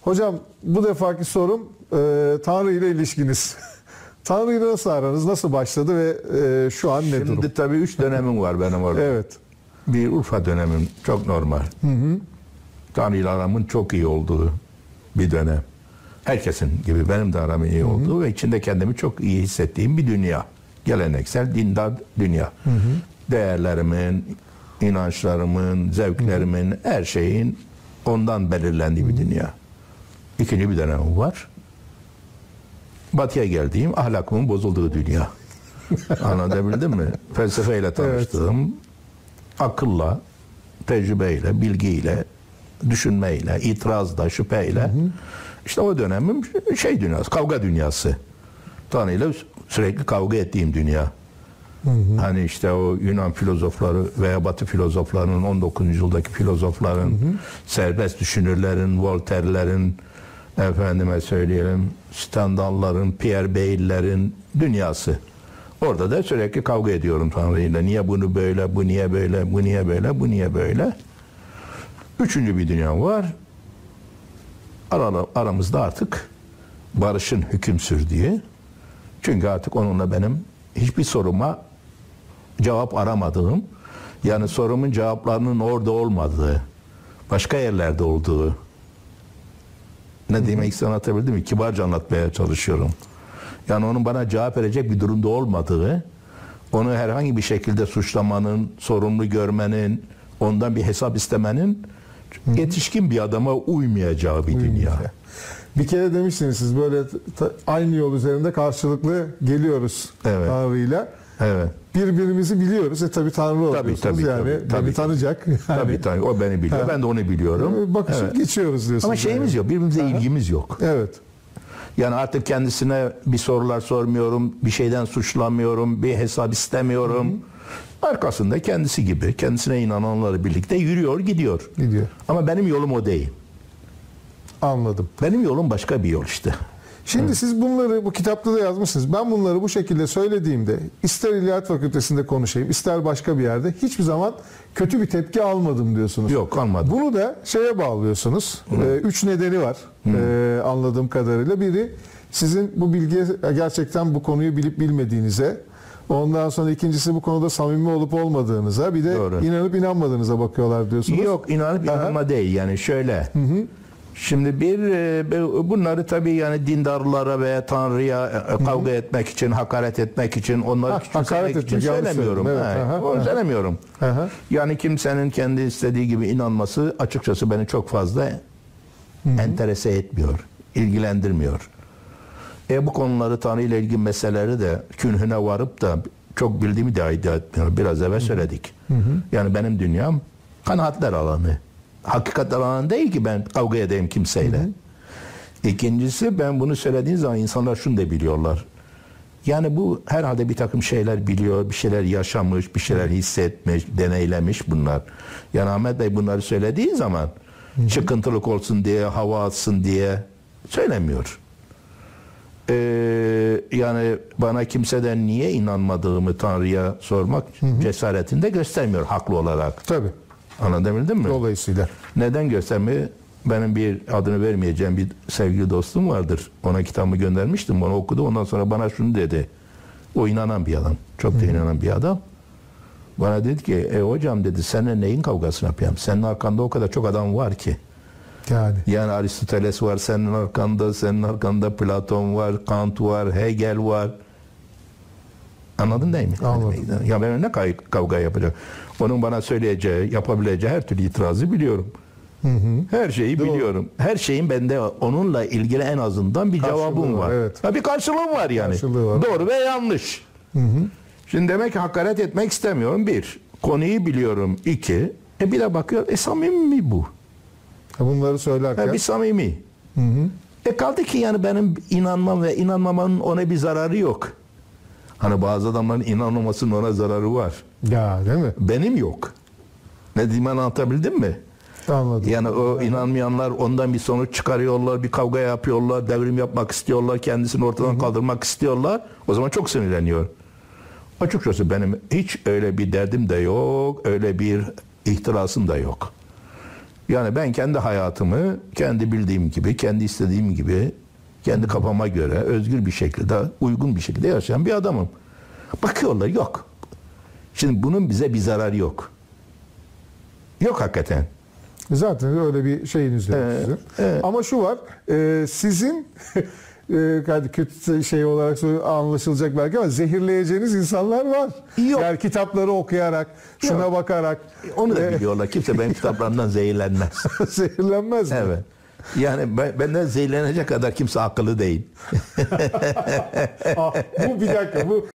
Hocam bu defaki sorum Tanrı ile ilişkiniz. Tanrı ile nasıl aranız, nasıl başladı ve şu an ne durum? Şimdi tabii 3 dönemim var benim orada. Evet. Bir Urfa dönemim çok normal. Tanrı ile aramın çok iyi olduğu bir dönem. Herkesin gibi benim de aramın iyi olduğu ve içinde kendimi çok iyi hissettiğim bir dünya. Geleneksel, dindar dünya. Değerlerimin, inançlarımın, zevklerimin, her şeyin ondan belirlendiği bir dünya. İkinci bir dönemim var. Batı'ya geldiğim, ahlakımın bozulduğu dünya. Anlatabildim mi? Felsefeyle tanıştığım, akılla, tecrübeyle, bilgiyle, düşünmeyle, itirazla, şüpheyle. İşte o dönemim şey dünyası, kavga dünyası. Tanrı'yla sürekli kavga ettiğim dünya. Hani işte o Yunan filozofları veya Batı filozoflarının, 19. yüzyıldaki filozofların, serbest düşünürlerin, Voltaire'lerin, efendime söyleyelim, Stendhal'ların, Pierre Bailly'lerin dünyası. Orada da sürekli kavga ediyorum Tanrı'yla. Niye bunu böyle, bu niye böyle, bu niye böyle, bu niye böyle. Üçüncü bir dünya var. Aramızda artık barışın hüküm sürdüğü. Çünkü artık onunla benim hiçbir soruma cevap aramadığım, yani sorumun cevaplarının orada olmadığı, başka yerlerde olduğu. Ne demek anlatabildim mi? Kibarca anlatmaya çalışıyorum. Yani onun bana cevap verecek bir durumda olmadığı, onu herhangi bir şekilde suçlamanın, sorumlu görmenin, ondan bir hesap istemenin yetişkin bir adama uymayacağı bir dünya. Bir kere demiştiniz siz böyle aynı yol üzerinde karşılıklı geliyoruz Tanrı'yla. Evet. Birbirimizi biliyoruz. Tabii Tanrı oluyorsunuz. Beni tanıyacak. Tabii. O beni biliyor. Ben de onu biliyorum. Bakışıp geçiyoruz diyorsunuz. Ama şeyimiz yok. Birbirimize ilgimiz yok. Evet. Yani artık kendisine bir sorular sormuyorum. Bir şeyden suçlamıyorum. Bir hesap istemiyorum. Arkasında kendisi gibi, kendisine inananlarla birlikte yürüyor, gidiyor. Ama benim yolum o değil. Anladım. Benim yolum başka bir yol işte. Şimdi siz bunları bu kitapta da yazmışsınız. Ben bunları bu şekilde söylediğimde ister İlahiyat Fakültesi'nde konuşayım, ister başka bir yerde hiçbir zaman kötü bir tepki almadım diyorsunuz. Yok, almadım. Bunu da şeye bağlıyorsunuz. 3 nedeni var anladığım kadarıyla. Biri sizin bu bilgiye gerçekten bu konuyu bilip bilmediğinize, ondan sonra ikincisi bu konuda samimi olup olmadığınıza, bir de inanıp inanmadığınıza bakıyorlar diyorsunuz. Yok, inanıp inanma değil. Yani şöyle. Şimdi bunları tabii yani dindarlara veya Tanrı'ya kavga etmek için, hakaret etmek için, onları küçümsemek için söylemiyorum. Onu söylemiyorum. Yani kimsenin kendi istediği gibi inanması açıkçası beni çok fazla enterese etmiyor, ilgilendirmiyor. Bu konuları, Tanrı ile ilgili meseleleri de künhüne varıp da çok bildiğimi de iddia etmiyorum. Biraz evvel söyledik. Yani benim dünyam kanaatler alanı. Hakikatler alanı değil ki ben kavga edeyim kimseyle. İkincisi, ben bunu söylediğim zaman insanlar şunu da biliyorlar. Yani bu herhalde bir takım şeyler biliyor, bir şeyler yaşamış, bir şeyler hissetmiş, deneylemiş bunlar. Yani Ahmet Bey bunları söylediği zaman çıkıntılık olsun diye, hava atsın diye söylemiyor. Yani bana kimseden niye inanmadığımı Tanrı'ya sormak cesaretini de göstermiyor haklı olarak. Tabii. Anladabildin mi? Dolayısıyla. Neden göstermiyor? Benim bir adını vermeyeceğim bir sevgili dostum vardır. Ona kitabımı göndermiştim. Onu okudu. Ondan sonra bana şunu dedi. O inanan bir adam. Çok da inanan bir adam. Bana dedi ki hocam dedi, seninle neyin kavgasını yapayım? Senin arkanda o kadar çok adam var ki. Yani Aristoteles var senin arkanda Platon var, Kant var, Hegel var. Anladın değil mi? Anladım. Ya ben ne kavga yapacağım? Onun bana söyleyeceği, yapabileceği her türlü itirazı biliyorum. Her şeyi biliyorum. Her şeyin bende onunla ilgili en azından bir cevabım var. Bir karşılığım var yani. Var. Doğru ve yanlış. Şimdi demek ki hakaret etmek istemiyorum. Bir, konuyu biliyorum. İki, bir de bakıyor, samimi mi bu? Bunları söylerken. Bir samimi. Kaldı ki yani benim inanmam ve inanmamanın ona bir zararı yok. Hani bazı adamların inanmamasının ona zararı var. Değil mi? Benim yok. Ne diyeyim, anlatabildim mi? Anladım. Yani o inanmayanlar ondan bir sonuç çıkarıyorlar, bir kavga yapıyorlar, devrim yapmak istiyorlar, kendisini ortadan kaldırmak istiyorlar. O zaman çok sinirleniyor. Açıkçası benim hiç öyle bir derdim de yok, öyle bir ihtirasım da yok. Yani ben kendi hayatımı kendi bildiğim gibi, kendi istediğim gibi, kendi kafama göre özgür bir şekilde, uygun bir şekilde yaşayan bir adamım. Bakıyorlar yok. Şimdi bunun bize bir zararı yok. Yok hakikaten. Zaten öyle bir şeyiniz yok sizin. Ama şu var, sizin hadi kötü şey olarak anlaşılacak belki ama zehirleyeceğiniz insanlar var. Yok. Yani kitapları okuyarak, şuna bakarak. Onu da biliyorlar. Kimse benim kitaplarımdan zehirlenmez. Zehirlenmez mi? Evet. Yani benden zehirlenecek kadar kimse akıllı değil. Bu bir dakika, bu